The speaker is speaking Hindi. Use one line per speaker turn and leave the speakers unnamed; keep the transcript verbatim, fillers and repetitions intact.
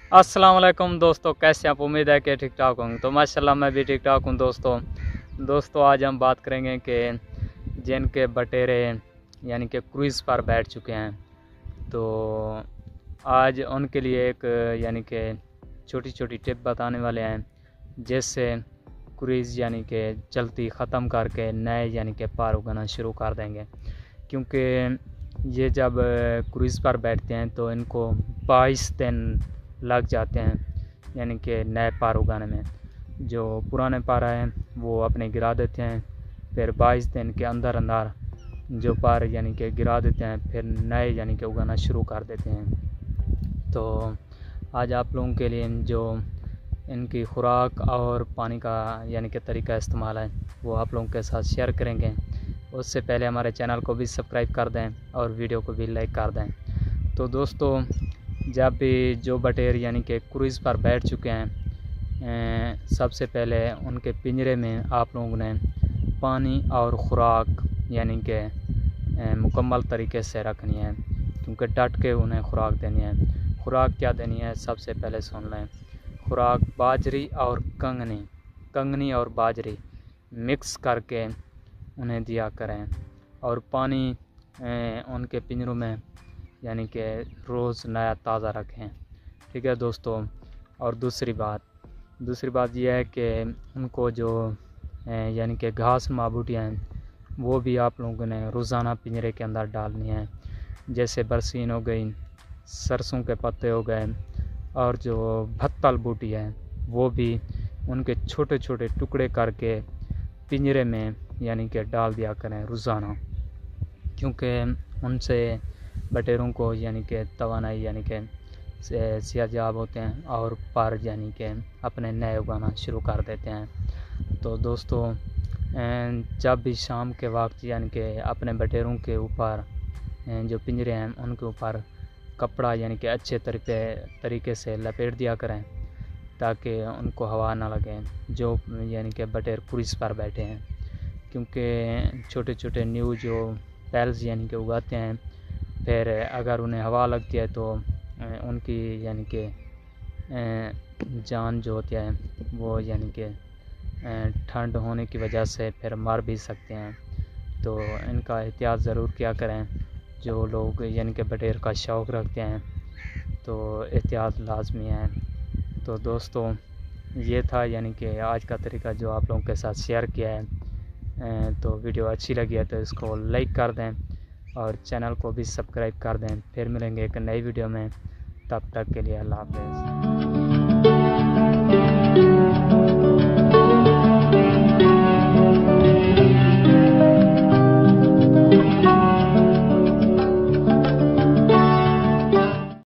अस्सलाम वालेकुम दोस्तों, कैसे आप? उम्मीद है कि ठीक ठाक होंगे। तो माशाल्लाह मैं भी ठीक ठाक हूँ दोस्तों। दोस्तों आज हम बात करेंगे कि जिनके बटेरे यानी कि क्रूज़ पर बैठ चुके हैं, तो आज उनके लिए एक यानी कि छोटी छोटी टिप बताने वाले हैं, जिससे क्रूज़ यानी कि चलती ख़त्म करके नए यानी कि पार उगाना शुरू कर देंगे। क्योंकि ये जब क्रूज़ पर बैठते हैं तो इनको बाईस दिन लग जाते हैं यानी कि नए पार उगाने में। जो पुराने पार हैं वो अपने गिरा देते हैं, फिर बाईस दिन के अंदर अंदर जो पार यानी कि गिरा देते हैं, फिर नए यानी कि उगाना शुरू कर देते हैं। तो आज आप लोगों के लिए जो इनकी खुराक और पानी का यानी कि तरीका इस्तेमाल है वो आप लोगों के साथ शेयर करेंगे। उससे पहले हमारे चैनल को भी सब्सक्राइब कर दें और वीडियो को भी लाइक कर दें। तो दोस्तों जब भी जो बटेर यानी कि क्रूज़ पर बैठ चुके हैं, सबसे पहले उनके पिंजरे में आप लोगों ने पानी और ख़ुराक यानी कि मुकम्मल तरीके से रखनी है, क्योंकि डट के उन्हें ख़ुराक देनी है। ख़ुराक क्या देनी है सबसे पहले सुन लें। ख़ुराक बाजरी और कंगनी कंगनी और बाजरी मिक्स करके उन्हें दिया करें, और पानी उनके पिंजरों में यानी कि रोज़ नया ताज़ा रखें। ठीक है दोस्तों। और दूसरी बात दूसरी बात यह है कि उनको जो यानी कि घास माबूटियाँ हैं वो भी आप लोगों ने रोज़ाना पिंजरे के अंदर डालनी है। जैसे बरसीन हो गई, सरसों के पत्ते हो गए, और जो भत्तल बूटी है वो भी उनके छोटे छोटे टुकड़े करके पिंजरे में यानी कि डाल दिया करें रोज़ाना, क्योंकि उनसे बटेरों को यानी कि तवानाई यानी कि सेहतयाब होते हैं और पर यानी कि अपने नए उगाना शुरू कर देते हैं। तो दोस्तों जब भी शाम के वक्त यानी कि अपने बटेरों के ऊपर जो पिंजरे हैं उनके ऊपर कपड़ा यानी कि अच्छे तरीके तरीके से लपेट दिया करें, ताकि उनको हवा ना लगे जो यानी कि बटेर क्रूज़ पर बैठे हैं। क्योंकि छोटे छोटे न्यू जो पैल्स यानी कि उगाते हैं, फिर अगर उन्हें हवा लगती है तो उनकी यानी कि जान जो होती है वो यानी कि ठंड होने की वजह से फिर मर भी सकते हैं। तो इनका एहतियात ज़रूर किया करें। जो लोग यानी कि बटेर का शौक़ रखते हैं तो एहतियात लाजमी है। तो दोस्तों ये था यानी कि आज का तरीका जो आप लोगों के साथ शेयर किया है। तो वीडियो अच्छी लगी है तो इसको लाइक कर दें और चैनल को भी सब्सक्राइब कर दें। फिर मिलेंगे एक नई वीडियो में, तब तक के लिए अल्लाह हाफ़िज़।